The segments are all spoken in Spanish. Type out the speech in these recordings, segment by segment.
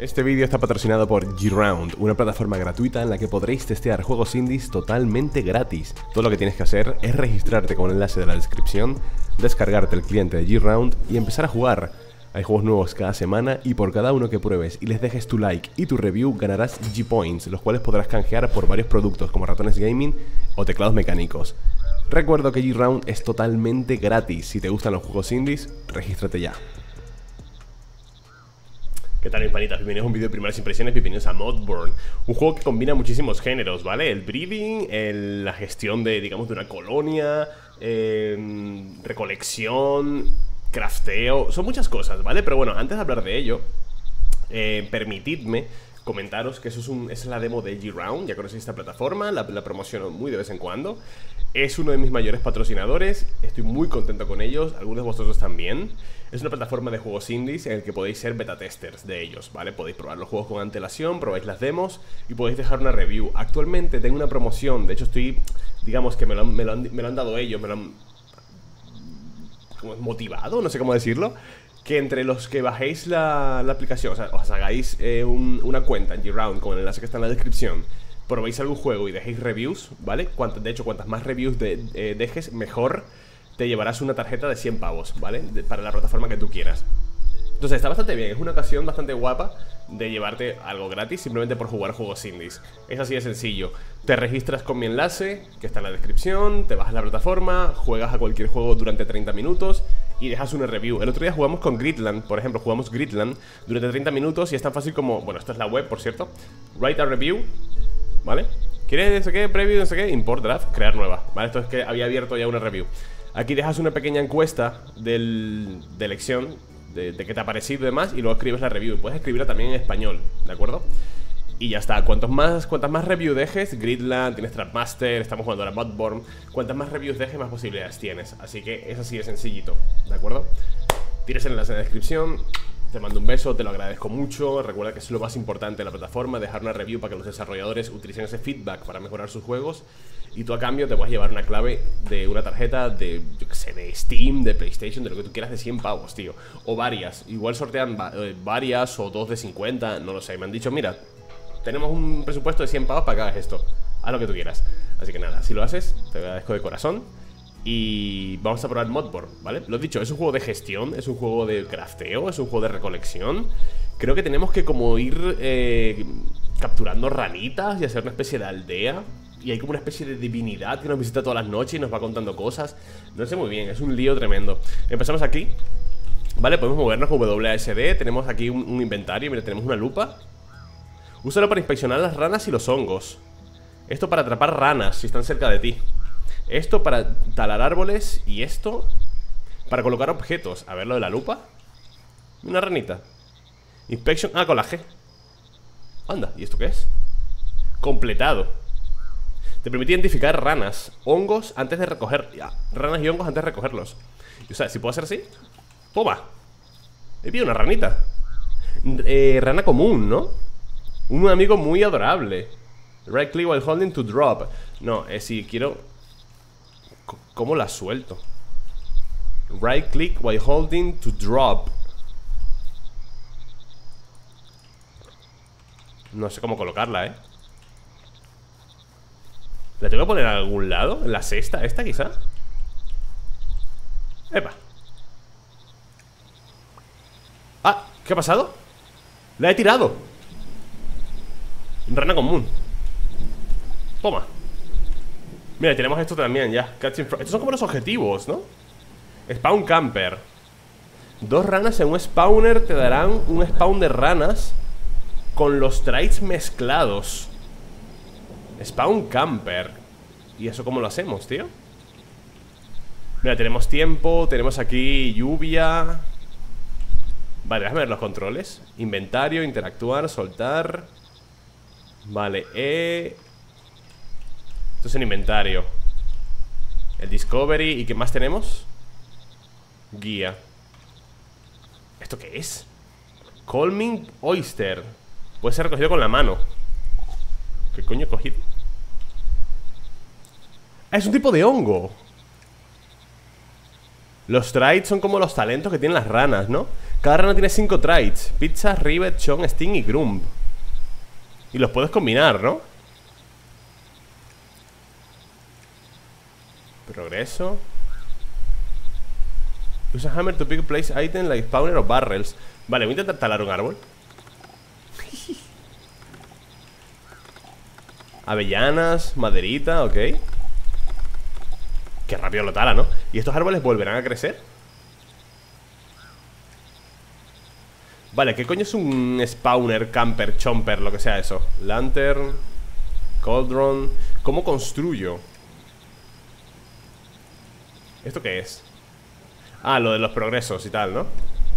Este vídeo está patrocinado por G-Round, una plataforma gratuita en la que podréis testear juegos indies totalmente gratis. Todo lo que tienes que hacer es registrarte con el enlace de la descripción, descargarte el cliente de G-Round y empezar a jugar. Hay juegos nuevos cada semana y por cada uno que pruebes y les dejes tu like y tu review ganarás G-Points, los cuales podrás canjear por varios productos como ratones gaming o teclados mecánicos. Recuerdo que G-Round es totalmente gratis. Si te gustan los juegos indies, regístrate ya. ¿Qué tal, mis panitas? Bienvenidos a un vídeo de primeras impresiones, bienvenidos a Mudbourne. Un juego que combina muchísimos géneros, ¿vale? El breeding, la gestión de, digamos, de una colonia, recolección, crafteo, son muchas cosas, ¿vale? Pero bueno, antes de hablar de ello, permitidme comentaros que esa es la demo de G-Round. Ya conocéis esta plataforma, la promociono muy de vez en cuando. Es uno de mis mayores patrocinadores, estoy muy contento con ellos, algunos de vosotros también. Es una plataforma de juegos indies en el que podéis ser beta testers de ellos, ¿vale? Podéis probar los juegos con antelación, probáis las demos y podéis dejar una review. Actualmente tengo una promoción, de hecho estoy, digamos que me lo han dado ellos, me lo han como motivado, no sé cómo decirlo. Que entre los que bajéis la aplicación, o sea, os hagáis una cuenta en G-Round con el enlace que está en la descripción, probéis algún juego y dejéis reviews, ¿vale? De hecho, cuantas más reviews dejes, mejor. Te llevarás una tarjeta de 100 pavos, ¿vale? Para la plataforma que tú quieras. Entonces está bastante bien, es una ocasión bastante guapa de llevarte algo gratis simplemente por jugar juegos indies. Es así de sencillo. Te registras con mi enlace, que está en la descripción, te vas a la plataforma, juegas a cualquier juego durante 30 minutos y dejas una review. El otro día jugamos con Gridland, por ejemplo, jugamos Gridland durante 30 minutos y es tan fácil como, bueno, esta es la web, por cierto. Write a review, ¿vale? ¿Quieres no sé qué, preview, no sé qué? Import draft, crear nueva, ¿vale? Esto es que había abierto ya una review. Aquí dejas una pequeña encuesta de elección de qué te ha parecido y demás, y luego escribes la review. Puedes escribirla también en español, ¿de acuerdo? Y ya está, cuantas más reviews dejes, Gridland, tienes Trapmaster, estamos jugando ahora Mudbourne. Cuantas más reviews dejes, más posibilidades tienes. Así que es así de sencillito, ¿de acuerdo? Tienes el enlace en la descripción. Te mando un beso, te lo agradezco mucho. Recuerda que es lo más importante de la plataforma, dejar una review para que los desarrolladores utilicen ese feedback para mejorar sus juegos. Y tú a cambio te puedes llevar una clave de una tarjeta de, yo qué sé, de Steam, de PlayStation, de lo que tú quieras, de 100 pavos, tío. O varias, igual sortean varias o dos de 50, no lo sé. Me han dicho, mira, tenemos un presupuesto de 100 pavos para que hagas esto. Haz lo que tú quieras. Así que nada, si lo haces, te agradezco de corazón. Y vamos a probar Mudbourne, ¿vale? Lo dicho, es un juego de gestión, es un juego de crafteo, es un juego de recolección. Creo que tenemos que como ir capturando ranitas y hacer una especie de aldea. Y hay como una especie de divinidad que nos visita todas las noches y nos va contando cosas. No sé muy bien, es un lío tremendo. Empezamos aquí, ¿vale? Podemos movernos con WASD. Tenemos aquí un inventario, mira, tenemos una lupa. Úsalo para inspeccionar las ranas y los hongos. Esto para atrapar ranas si están cerca de ti. Esto para talar árboles. Y esto para colocar objetos. A ver lo de la lupa. Una ranita. Inspection, con la G. Anda, ¿y esto qué es? Completado. Te permite identificar ranas, hongos antes de recoger. Ranas y hongos antes de recogerlos. O sea, si puedo hacer así. Toma. He pillado una ranita. Rana común, ¿no? Un amigo muy adorable. Right click while holding to drop. No, si quiero. ¿Cómo la suelto? Right click while holding to drop. No sé cómo colocarla, ¿La tengo que poner a algún lado? ¿En la cesta esta quizá? ¡Epa! ¡Ah! ¿Qué ha pasado? ¡La he tirado! Rana común. Toma. Mira, tenemos esto también ya. Estos son como los objetivos, ¿no? Spawn camper. 2 ranas en un spawner te darán un spawn de ranas con los traits mezclados. Spawn camper. ¿Y eso cómo lo hacemos, tío? Mira, tenemos tiempo, tenemos aquí lluvia. Vale, déjame ver los controles. Inventario, interactuar, soltar. Vale, esto es el inventario. El discovery, ¿y qué más tenemos? Guía. ¿Esto qué es? Calming oyster. Puede ser recogido con la mano. ¿Qué coño he cogido? Ah, es un tipo de hongo. Los traits son como los talentos que tienen las ranas, ¿no? Cada rana tiene 5 traits: Pizza, Rivet, Chong, Sting y Grump. Y los puedes combinar, ¿no? Progreso. Usa hammer to pick place item like spawner o barrels. Vale, voy a intentar talar un árbol. Avellanas, maderita, ok. Qué rápido lo tala, ¿no? ¿Y estos árboles volverán a crecer? Vale, ¿qué coño es un spawner, camper, chomper, lo que sea eso? Lantern, cauldron. ¿Cómo construyo? ¿Esto qué es? Ah, lo de los progresos y tal, ¿no?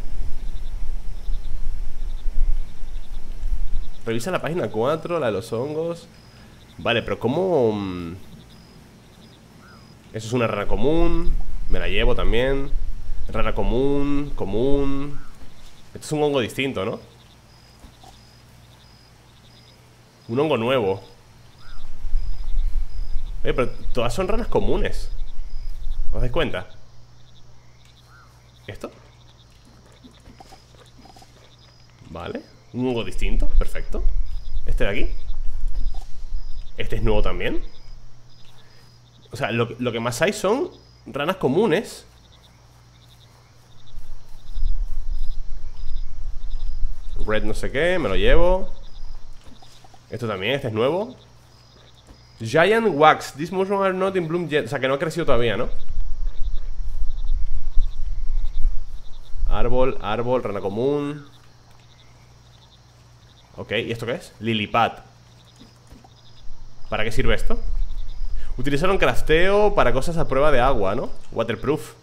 Revisa la página 4, la de los hongos. Vale, pero ¿cómo...? Eso es una rana común. Me la llevo también. Rana común, común. Esto es un hongo distinto, ¿no? Un hongo nuevo. Pero todas son ranas comunes. ¿Os dais cuenta? ¿Esto? Vale. Un hongo distinto, perfecto. Este de aquí. Este es nuevo también. O sea, lo que más hay son ranas comunes. Red no sé qué, me lo llevo. Esto también, este es nuevo. Giant wax. These mushrooms are not in bloom yet. O sea, que no ha crecido todavía, ¿no? Árbol, árbol, rana común. Ok, ¿y esto qué es? Lilipad. ¿Para qué sirve esto? Utilizaron crafteo para cosas a prueba de agua, ¿no? Waterproof.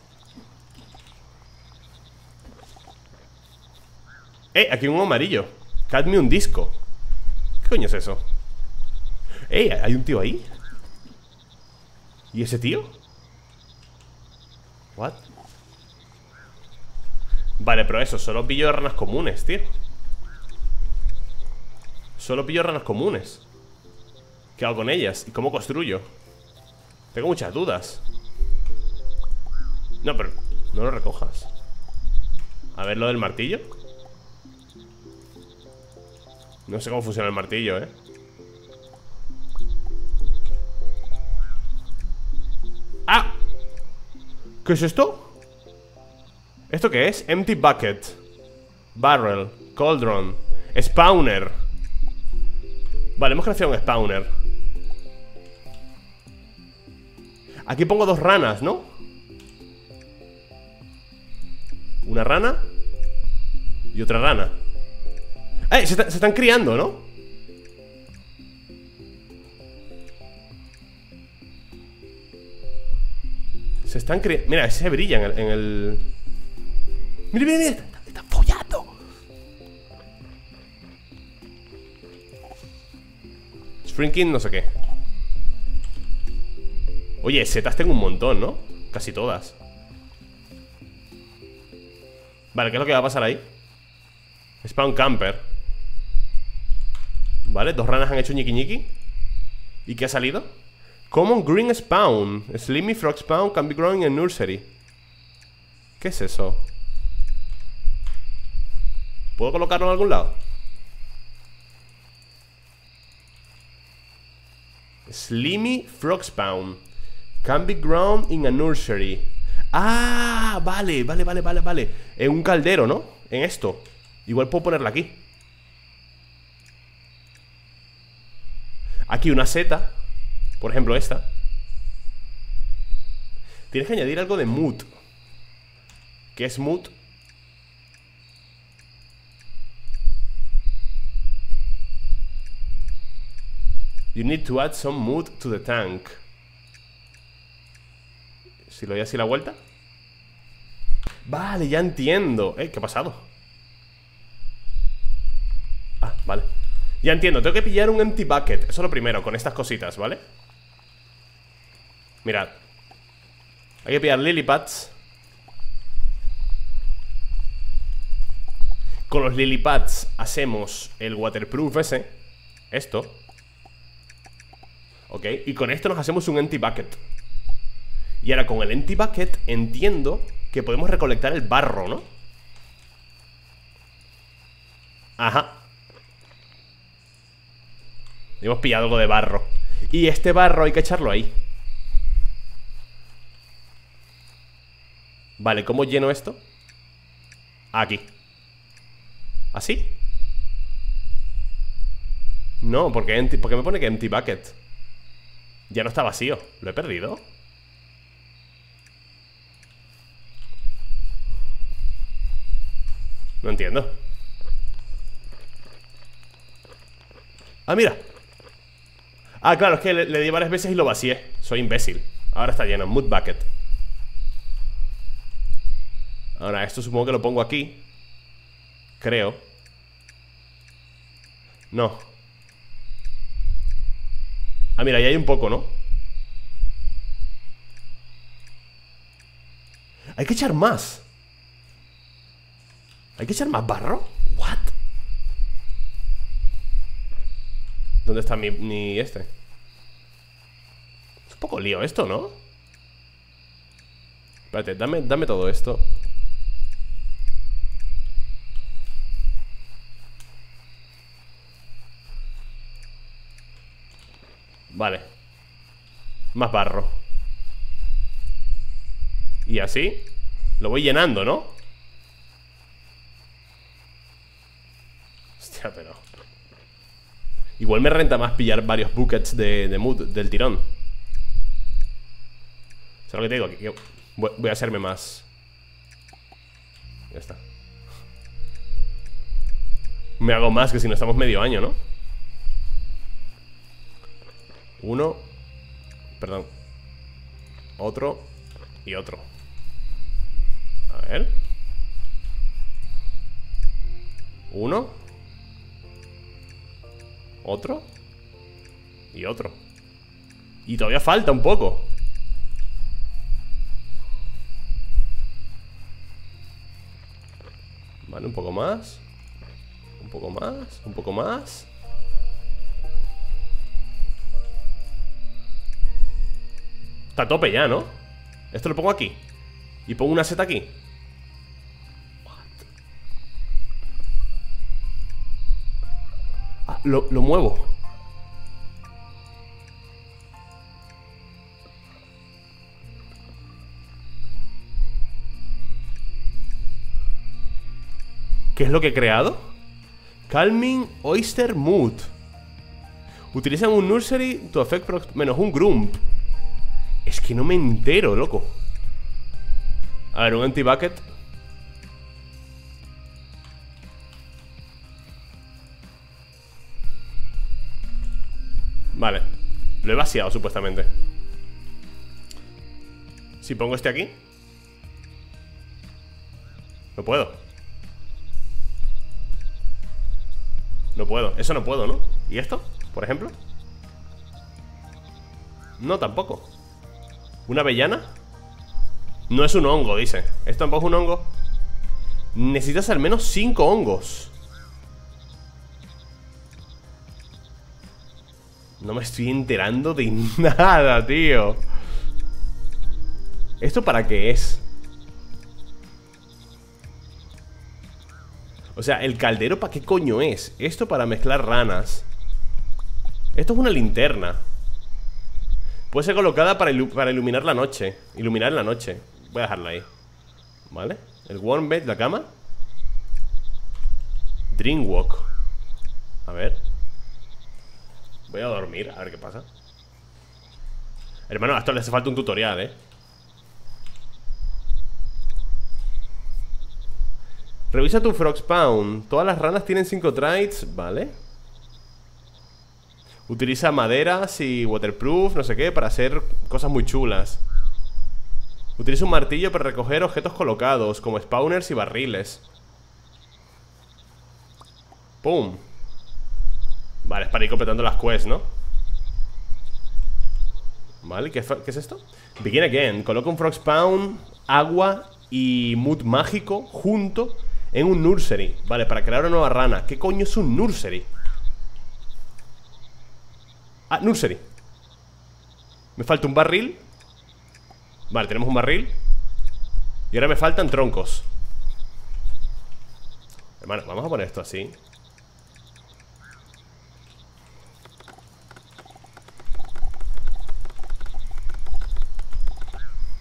Aquí hay un amarillo. Cadmium disco. ¿Qué coño es eso? Hay un tío ahí. ¿Y ese tío? What? Vale, pero eso, solo pillo de ranas comunes, tío. Solo pillo ranas comunes. ¿Qué hago con ellas? ¿Y cómo construyo? Tengo muchas dudas. No, pero no lo recojas. A ver lo del martillo. No sé cómo funciona el martillo, ¿eh? ¡Ah! ¿Qué es esto? ¿Esto qué es? Empty bucket, barrel, cauldron, spawner. Vale, hemos creado un spawner. Aquí pongo 2 ranas, ¿no? Una rana y otra rana. Se están criando, ¿no? Se están criando. Mira, se brillan en el... Mira, mira, mira, están follando. Shrinking no sé qué. Oye, setas tengo un montón, ¿no? Casi todas. Vale, ¿qué es lo que va a pasar ahí? Spawn camper. Vale, 2 ranas han hecho ñiqui ñiqui. ¿Y qué ha salido? Common green spawn. Slimy frog spawn can be growing in nursery. ¿Qué es eso? ¿Puedo colocarlo en algún lado? Slimy frog spawn can be grown in a nursery. Ah, vale, vale, vale, vale, vale. En un caldero, ¿no? En esto. Igual puedo ponerla aquí. Aquí una seta. Por ejemplo esta. Tienes que añadir algo de mood. ¿Qué es mood? You need to add some mood to the tank. Si lo doy así la vuelta. Vale, ya entiendo. ¿Qué ha pasado? Ah, vale. Ya entiendo, tengo que pillar un empty bucket. Eso es lo primero, con estas cositas, ¿vale? Mirad. Hay que pillar lily pads. Con los lily pads hacemos el waterproof ese. Esto. Ok, y con esto nos hacemos un empty bucket. Y ahora con el empty bucket entiendo que podemos recolectar el barro, ¿no? Ajá. Hemos pillado algo de barro. Y este barro hay que echarlo ahí. Vale, ¿cómo lleno esto? Aquí. ¿Así? No, porque me pone que empty bucket. Ya no está vacío. ¿Lo he perdido? No entiendo. Ah, mira. Ah, claro, es que le di varias veces y lo vacié. Soy imbécil. Ahora está lleno, mood bucket. Ahora, esto supongo que lo pongo aquí. Creo. No. Ah, mira, ahí hay un poco, ¿no? Hay que echar más. ¿Hay que echar más barro? ¿What? ¿Dónde está mi este? Es un poco lío esto, ¿no? Espérate, dame todo esto. Vale. Más barro. Y así lo voy llenando, ¿no? Hostia, pero igual me renta más pillar varios buckets de mood del tirón. ¿Sabes lo que te digo? Que voy a hacerme más. Ya está. Me hago más que si no estamos medio año, ¿no? Uno. Perdón. Otro. Y otro. A ver. Uno. Otro. Y otro. Y todavía falta un poco. Vale, un poco más. Un poco más. Un poco más. Está a tope ya, ¿no? Esto lo pongo aquí. Y pongo una seta aquí. Ah, lo muevo. ¿Qué es lo que he creado? Calming Oyster Mood. Utilizan un nursery to effect menos un grump. Es que no me entero, loco. A ver, un anti-bucket. Vale. Lo he vaciado, supuestamente. Si pongo este aquí. No puedo. No puedo. Eso no puedo, ¿no? ¿Y esto? Por ejemplo. No, tampoco. ¿Una avellana? No es un hongo, dice. ¿Esto tampoco es un hongo? Necesitas al menos 5 hongos. No me estoy enterando de nada, tío. ¿Esto para qué es? O sea, ¿el caldero para qué coño es? Esto para mezclar ranas. Esto es una linterna. Puede ser colocada para iluminar la noche. Iluminar la noche. Voy a dejarla ahí. ¿Vale? El warm bed, la cama. Dreamwalk. A ver. Voy a dormir, a ver qué pasa. Hermano, a esto le hace falta un tutorial, ¿eh? Revisa tu frog spawn. Todas las ranas tienen 5 traits, ¿vale? Utiliza maderas y waterproof, no sé qué, para hacer cosas muy chulas. Utiliza un martillo para recoger objetos colocados, como spawners y barriles. ¡Pum! Vale, es para ir completando las quests, ¿no? Vale, ¿qué es esto? Begin again. Coloca un frog spawn, agua y mood mágico junto en un nursery. Vale, para crear una nueva rana. ¿Qué coño es un nursery? Ah, nursery. Me falta un barril. Vale, tenemos un barril. Y ahora me faltan troncos. Hermano, vamos a poner esto así.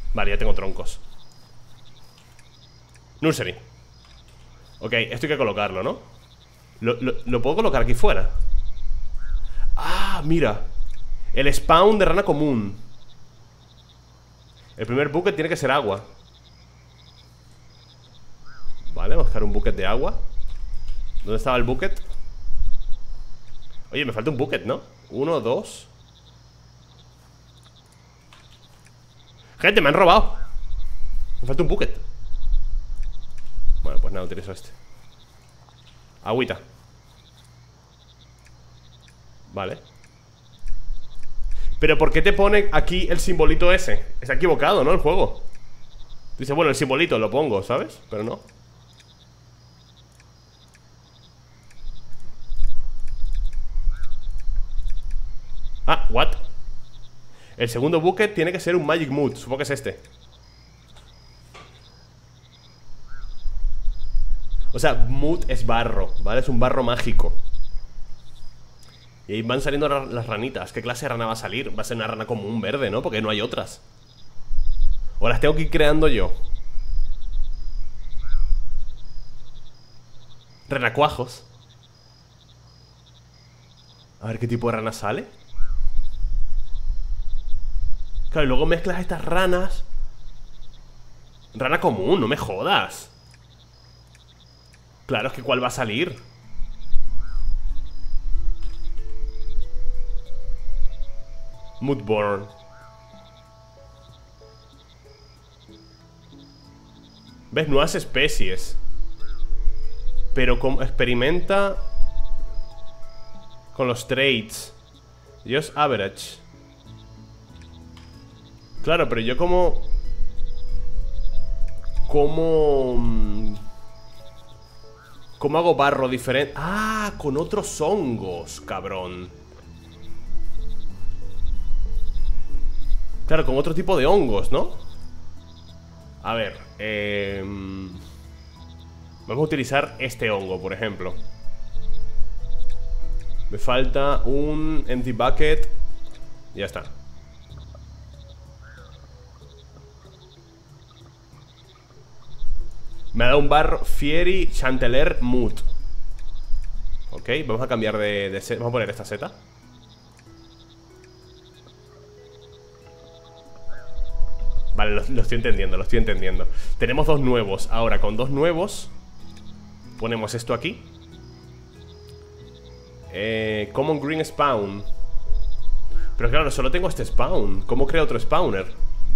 Vale, ya tengo troncos. Nursery. Ok, esto hay que colocarlo, ¿no? ¿Lo puedo colocar aquí fuera? Ah, mira. El spawn de rana común. El primer bucket tiene que ser agua. Vale, vamos a buscar un bucket de agua. ¿Dónde estaba el bucket? Oye, me falta un bucket, ¿no? 1, 2. Gente, me han robado. Me falta un bucket. Bueno, pues nada, utilizo este. Agüita. Vale. Pero ¿por qué te pone aquí el simbolito ese? Está equivocado, ¿no? El juego. Dice, bueno, el simbolito lo pongo, ¿sabes? Pero no. Ah, what? El segundo bucket tiene que ser un Magic Mood. Supongo que es este. O sea, mood es barro, ¿vale? Es un barro mágico. Y ahí van saliendo las ranitas. ¿Qué clase de rana va a salir? Va a ser una rana común verde, ¿no? Porque no hay otras. O las tengo que ir creando yo. Renacuajos. A ver qué tipo de rana sale. Claro, y luego mezclas estas ranas. Rana común, no me jodas. Claro, es que ¿cuál va a salir? Moodborn. ¿Ves? Nuevas especies. Pero como experimenta con los traits. Just average. Claro, pero yo ¿cómo hago barro diferente? Ah, con otros hongos, cabrón. Claro, con otro tipo de hongos, ¿no? A ver, vamos a utilizar este hongo, por ejemplo. Me falta un empty bucket. Ya está. Me ha dado un barro Fiery Chanteler Mood. Ok, vamos a cambiar de set. Vamos a poner esta seta. Vale, lo estoy entendiendo, lo estoy entendiendo. Tenemos dos nuevos. Ahora, con dos nuevos ponemos esto aquí. Common Green Spawn. Pero claro, solo tengo este spawn. ¿Cómo creo otro spawner?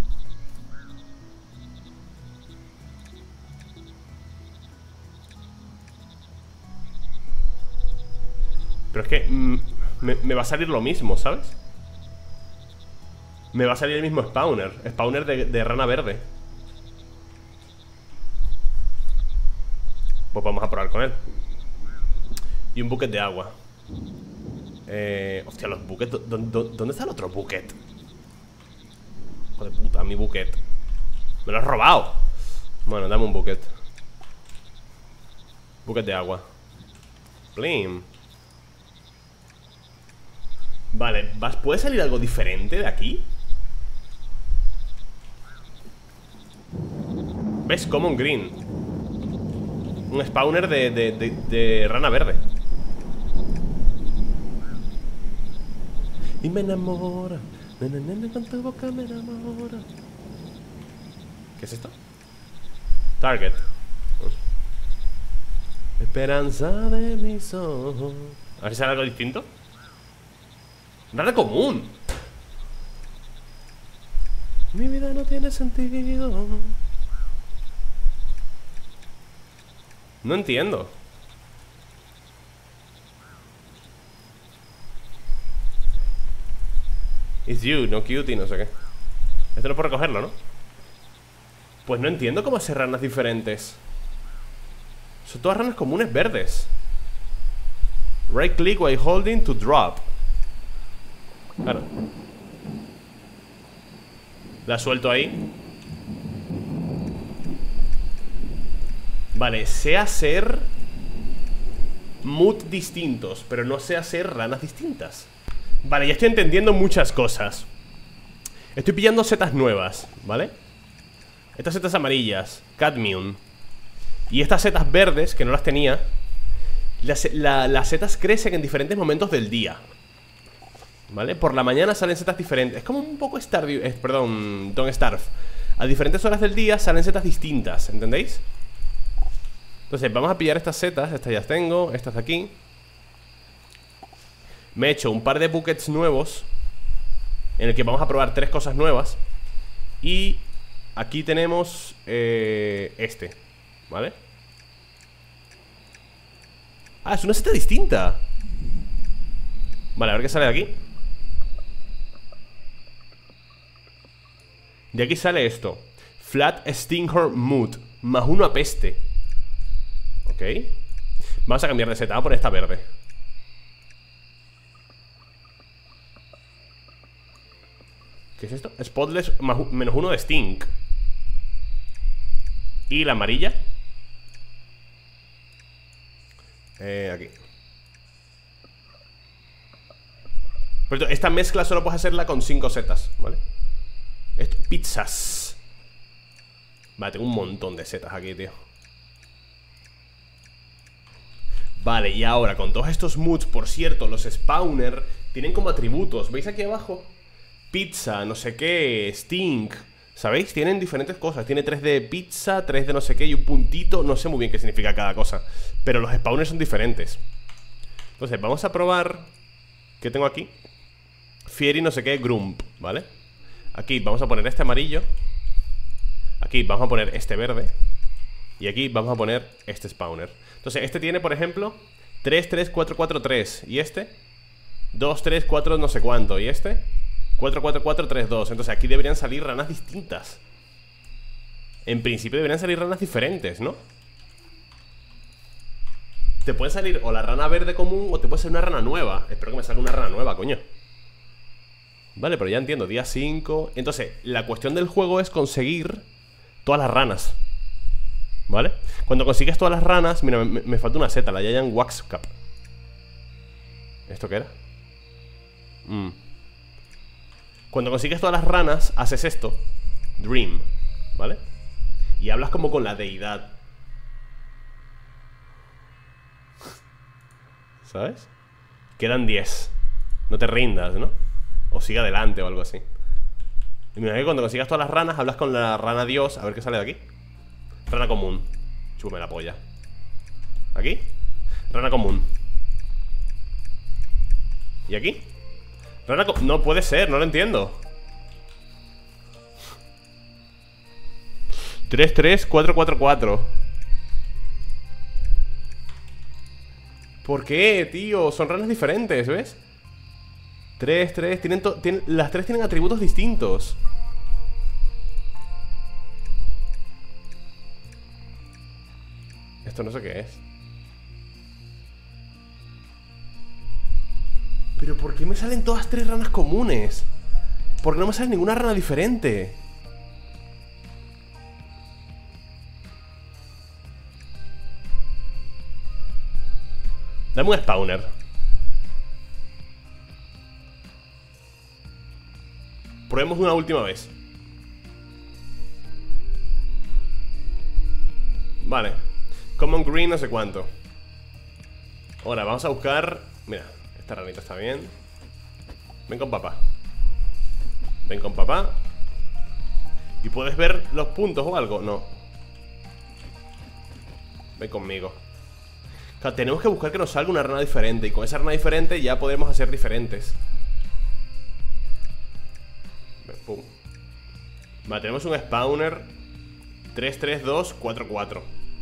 Pero es que me va a salir lo mismo, ¿sabes? Me va a salir el mismo spawner. Spawner de rana verde. Pues vamos a probar con él. Y un bucket de agua. Hostia, los buckets. ¿Dónde está el otro bucket? Hijo de puta, mi bucket. Me lo has robado. Bueno, dame un bucket. Bucket de agua. Blim. Vale, ¿puede salir algo diferente de aquí? ¿Ves? Common Green. Un spawner de rana verde. Y me enamora. Con tu boca me enamora. ¿Qué es esto? Target. Esperanza de mis ojos. A ver si sale algo distinto. Rana común. Mi vida no tiene sentido. No entiendo. It's you, no cutie, no sé qué. Esto no puedo recogerlo, ¿no? Pues no entiendo cómo hacer ranas diferentes. Son todas ranas comunes verdes. Right click while holding to drop. Claro. La suelto ahí. Vale, sé hacer mood distintos, pero no sé hacer ranas distintas. Vale, ya estoy entendiendo muchas cosas. Estoy pillando setas nuevas, ¿vale? Estas setas amarillas, cadmium. Y estas setas verdes, que no las tenía. Las setas crecen en diferentes momentos del día, ¿vale? Por la mañana salen setas diferentes. Es como un poco Stardew, perdón, Don't Starve. A diferentes horas del día salen setas distintas, ¿entendéis? Entonces vamos a pillar estas setas. Estas ya las tengo, estas de aquí. Me he hecho un par de buckets nuevos en el que vamos a probar 3 cosas nuevas. Y aquí tenemos ¿vale? Ah, es una seta distinta. Vale, a ver qué sale de aquí. De aquí sale esto: Flat Stinkhorn Mood, +1 a peste. Ok. Vamos a cambiar de seta, vamos a poner esta verde. ¿Qué es esto? Spotless -1 de stink. ¿Y la amarilla? Aquí. Pero esta mezcla solo puedes hacerla con 5 setas, ¿vale? Esto, pizzas. Vale, tengo un montón de setas aquí, tío. Vale, y ahora con todos estos moods, por cierto, los spawner tienen como atributos. ¿Veis aquí abajo? Pizza, no sé qué, stink. ¿Sabéis? Tienen diferentes cosas. Tiene 3 de pizza, 3 de no sé qué y un puntito. No sé muy bien qué significa cada cosa, pero los spawners son diferentes. Entonces, vamos a probar. ¿Qué tengo aquí? Fiery no sé qué, Grump, ¿vale? Aquí vamos a poner este amarillo. Aquí vamos a poner este verde. Y aquí vamos a poner este spawner. Entonces, este tiene, por ejemplo 3, 3, 4, 4, 3. Y este 2, 3, 4, no sé cuánto. Y este 4, 4, 4, 3, 2. Entonces aquí deberían salir ranas distintas. En principio deberían salir ranas diferentes, ¿no? Te puede salir o la rana verde común o te puede salir una rana nueva. Espero que me salga una rana nueva, coño. Vale, pero ya entiendo, día 5. Entonces, la cuestión del juego es conseguir todas las ranas, ¿vale? Cuando consigues todas las ranas... Mira, me falta una seta, la Giant Wax Cap. ¿Esto qué era? Cuando consigues todas las ranas, haces esto: Dream, ¿vale? Y hablas como con la deidad, ¿sabes? Quedan 10. No te rindas, ¿no? O sigue adelante o algo así. Y mira que cuando consigas todas las ranas, hablas con la rana dios. A ver qué sale de aquí. Rana común. Chúpame la polla. Aquí. Rana común. ¿Y aquí? Rana común. No puede ser, no lo entiendo. 3, 3, 4, 4, 4. ¿Por qué, tío? Son ranas diferentes, ¿ves? 3, 3, las 3 tienen atributos distintos. Esto no sé qué es. Pero ¿por qué me salen todas 3 ranas comunes? ¿Por qué no me sale ninguna rana diferente? Dame un spawner. Probemos una última vez. Vale. Common green no sé cuánto. Ahora vamos a buscar. Mira, esta ranita está bien. Ven con papá. Ven con papá. ¿Y puedes ver los puntos o algo? No. Ven conmigo. Claro, tenemos que buscar que nos salga una rana diferente. Y con esa rana diferente ya podemos hacer diferentes. Pum. Vale, tenemos un spawner 3, 3, 2, 4, 4.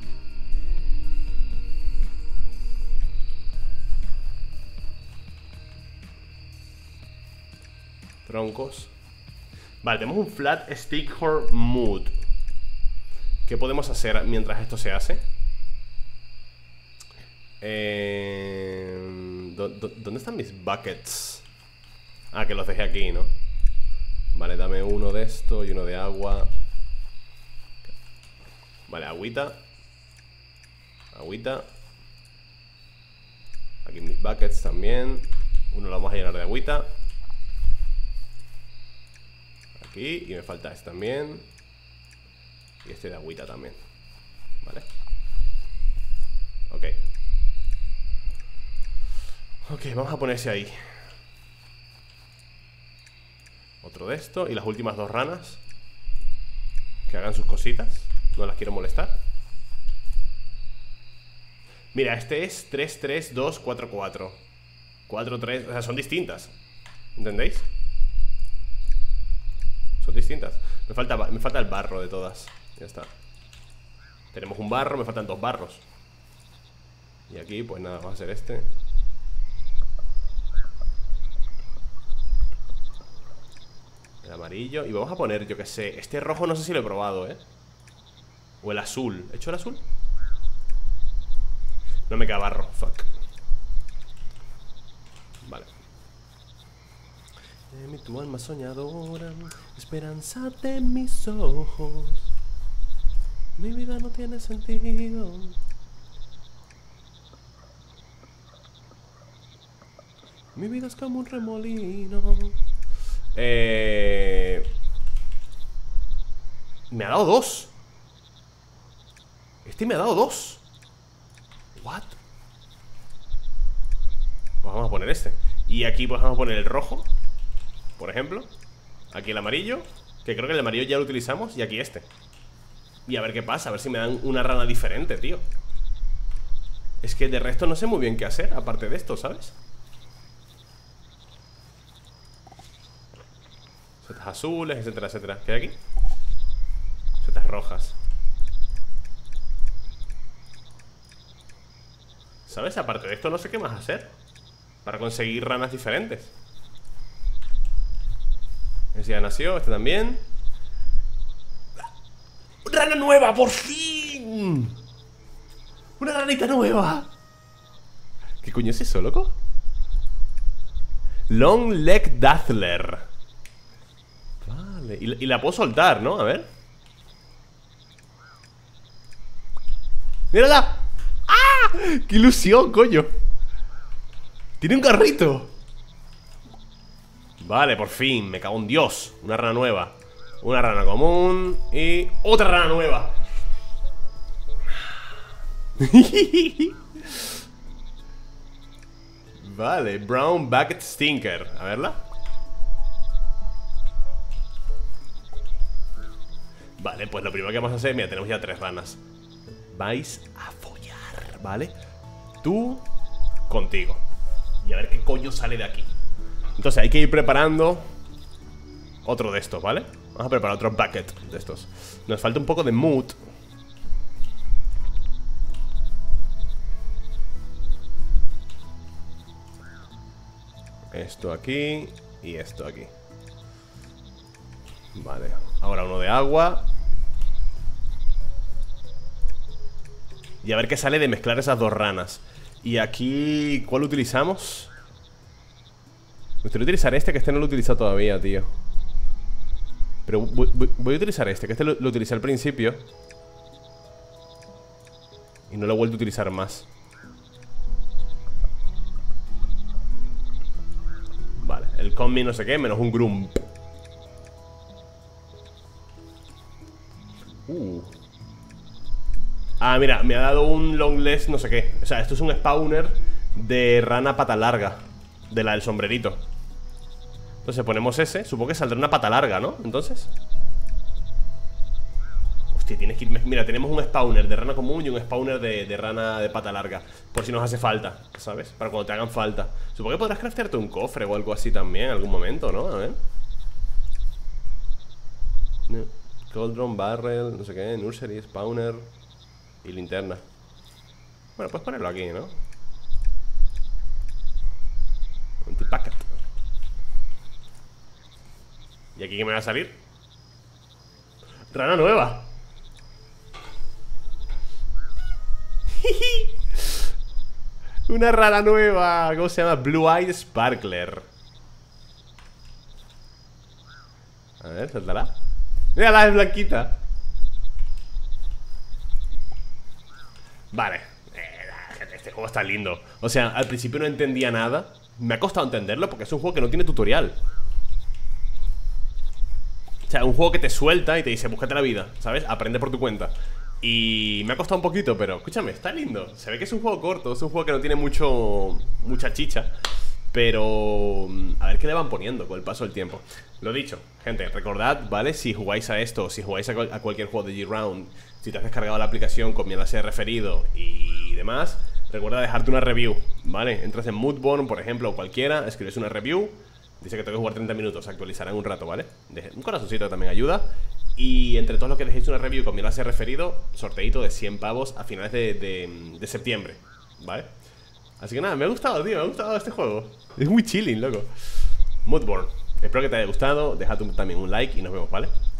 Troncos. Vale, tenemos un Flat Stinkhorn Mood. ¿Qué podemos hacer mientras esto se hace? ¿Dónde están mis buckets? Ah, que los dejé aquí, ¿no? Vale, dame uno de esto y uno de agua. Vale, agüita. Agüita. Aquí mis buckets también. Uno lo vamos a llenar de agüita. Aquí, y me falta este también. Y este de agüita también. Vale. Ok. Ok, vamos a ponerse ahí. Otro de esto. Y las últimas dos ranas que hagan sus cositas. No las quiero molestar. Mira, este es 3, 3, 2, 4, 4. 4, 3, o sea, son distintas. ¿Entendéis? Son distintas. Me falta el barro de todas. Ya está. Tenemos un barro, me faltan dos barros. Y aquí, pues nada, va a ser este. El amarillo. Y vamos a poner, yo que sé, este rojo no sé si lo he probado, ¿eh? O el azul. ¿He hecho el azul? No me queda barro, fuck. Vale. Tu alma soñadora, esperanza de mis ojos. Mi vida no tiene sentido. Mi vida es como un remolino. Me ha dado dos. Este me ha dado dos. What? Pues vamos a poner este. Y aquí pues vamos a poner el rojo, por ejemplo. Aquí el amarillo, que creo que el amarillo ya lo utilizamos. Y aquí este. Y a ver qué pasa, a ver si me dan una rana diferente, tío. Es que de resto no sé muy bien qué hacer, aparte de esto, ¿sabes? Setas azules, etcétera, etcétera. ¿Qué hay aquí? Setas rojas. ¿Sabes? Aparte de esto no sé qué más hacer para conseguir ranas diferentes. Ese ya nació, este también. ¡Rana nueva! ¡Por fin! ¡Una ranita nueva! ¿Qué coño es eso, loco? Long Leg Dazzler. Vale, y la puedo soltar, ¿no? A ver. ¡Mírala! ¡Ah! ¡Qué ilusión, coño! ¡Tiene un carrito! Vale, por fin, me cago en Dios. Una rana nueva. Una rana común y otra rana nueva. Vale, Brown Bucket Stinker. A verla. Vale, pues lo primero que vamos a hacer, mira, tenemos ya 3 ranas. Vais a follar, ¿vale? Tú contigo. Y a ver qué coño sale de aquí. Entonces hay que ir preparando otro de estos, ¿vale? Vamos a preparar otro bucket de estos. Nos falta un poco de mood. Esto aquí y esto aquí. Vale, ahora uno de agua. Y a ver qué sale de mezclar esas dos ranas. Y aquí, ¿cuál utilizamos? Me gustaría utilizar este, que este no lo he utilizado todavía, tío. Pero voy a utilizar este, que este lo utilicé al principio y no lo he vuelto a utilizar más. Vale, el combi no sé qué, menos un grump. Ah, mira, me ha dado un longless no sé qué. O sea, esto es un spawner de rana pata larga, de la del sombrerito. Entonces ponemos ese, supongo que saldrá una pata larga, ¿no? Entonces hostia, tienes que ir... Mira, tenemos un spawner de rana común y un spawner de rana de pata larga, por si nos hace falta, ¿sabes? Para cuando te hagan falta. Supongo que podrás craftearte un cofre o algo así también en algún momento, ¿no? A ver. Cauldron, barrel, no sé qué, nursery, spawner y linterna. Bueno, puedes ponerlo aquí, ¿no? Antipacket. ¿Y aquí qué me va a salir? Rana nueva. Una rana nueva. ¿Cómo se llama? Blue Eyed Sparkler. A ver, saltará. Mírala, es blanquita. Vale. Este juego está lindo. O sea, al principio no entendía nada. Me ha costado entenderlo porque es un juego que no tiene tutorial. sea, un juego que te suelta y te dice, búscate la vida, ¿sabes? Aprende por tu cuenta. Y me ha costado un poquito, pero escúchame, está lindo. Se ve que es un juego corto, es un juego que no tiene mucha chicha. Pero a ver qué le van poniendo con el paso del tiempo. Lo dicho, gente, recordad, ¿vale? Si jugáis a esto, si jugáis a cualquier juego de G-Round, si te has descargado la aplicación con mi enlace de referido y demás, recuerda dejarte una review, ¿vale? Entras en Moodborne, por ejemplo, o cualquiera, escribes una review. Dice que tengo que jugar 30 minutos, actualizará en un rato, ¿vale? Un corazoncito también ayuda. Y entre todos los que dejéis una review con mi enlace de referido, sorteito de 100 pavos a finales de septiembre, ¿vale? Así que nada, me ha gustado, tío, me ha gustado este juego. Es muy chilling, loco. Moodborne. Espero que te haya gustado, dejad también un like y nos vemos, ¿vale?